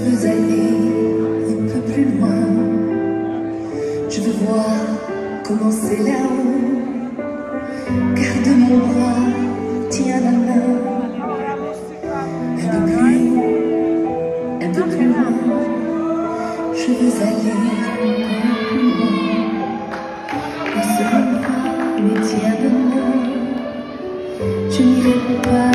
veux aller un peu plus loin. Je veux voir comment c'est là-haut. Garde mon bras, tiens la main. Un peu plus haut, un peu plus loin. Je veux aller un peu plus loin. Laisse mon bras, mais tiens la main. Je n'irai pas